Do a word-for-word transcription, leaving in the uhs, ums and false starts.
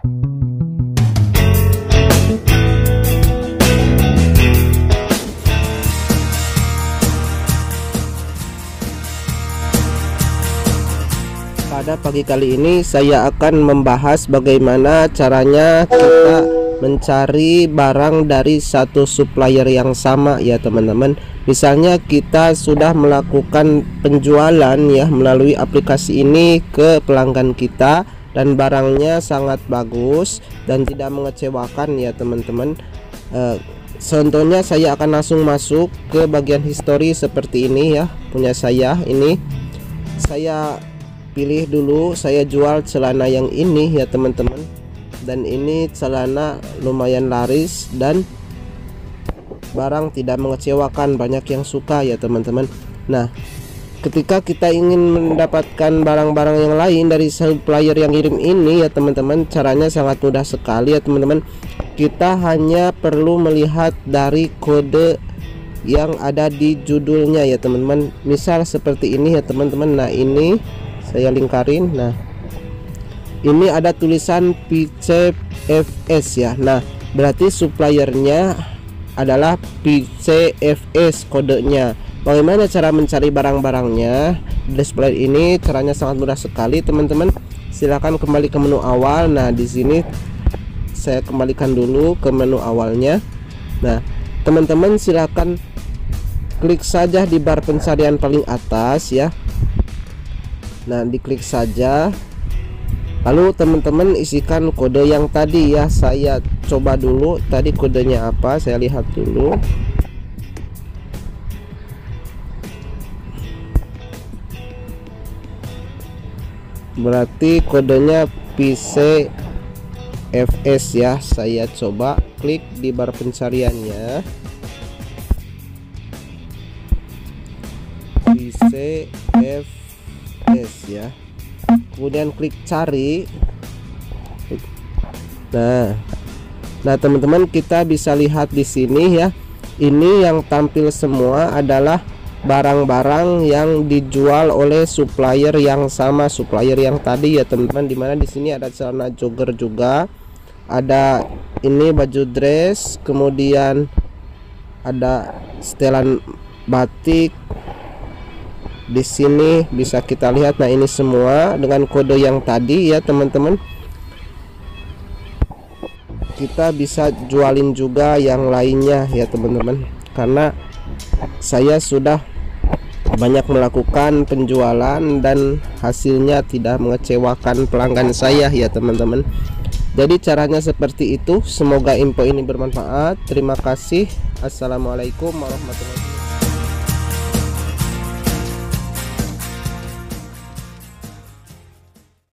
Pada pagi kali ini saya akan membahas bagaimana caranya kita mencari barang dari satu supplier yang sama ya teman-teman. Misalnya kita sudah melakukan penjualan ya melalui aplikasi ini ke pelanggan kita dan barangnya sangat bagus dan tidak mengecewakan ya teman-teman. E, contohnya saya akan langsung masuk ke bagian history seperti ini ya, punya saya ini. Saya pilih dulu, saya jual celana yang ini ya teman-teman, dan ini celana lumayan laris dan barang tidak mengecewakan, banyak yang suka ya teman-teman. Nah, ketika kita ingin mendapatkan barang-barang yang lain dari supplier yang ngirim ini ya teman-teman, caranya sangat mudah sekali ya teman-teman. Kita hanya perlu melihat dari kode yang ada di judulnya ya teman-teman. Misal seperti ini ya teman-teman. Nah, ini saya lingkarin. Nah, ini ada tulisan P C F S ya. Nah, berarti suppliernya adalah P C F S kodenya. Bagaimana cara mencari barang-barangnya? Display ini caranya sangat mudah sekali teman-teman. Silahkan kembali ke menu awal. Nah, di sini saya kembalikan dulu ke menu awalnya. Nah, teman-teman silahkan klik saja di bar pencarian paling atas ya. Nah, diklik saja, lalu teman-teman isikan kode yang tadi ya. Saya coba dulu tadi kodenya apa, saya lihat dulu. Berarti kodenya P C F S ya. Saya coba klik di bar pencariannya, P C F S ya, kemudian klik cari. Nah, nah teman-teman, kita bisa lihat di sini ya. Ini yang tampil semua adalah barang-barang yang dijual oleh supplier yang sama, supplier yang tadi ya teman-teman. Dimana di sini ada celana jogger juga, ada ini baju dress, kemudian ada setelan batik. Di sini bisa kita lihat. Nah, ini semua dengan kode yang tadi ya teman-teman. Kita bisa jualin juga yang lainnya ya teman-teman, karena saya sudah banyak melakukan penjualan dan hasilnya tidak mengecewakan pelanggan saya ya teman-teman. Jadi caranya seperti itu. Semoga info ini bermanfaat. Terima kasih. Assalamualaikum warahmatullahi wabarakatuh.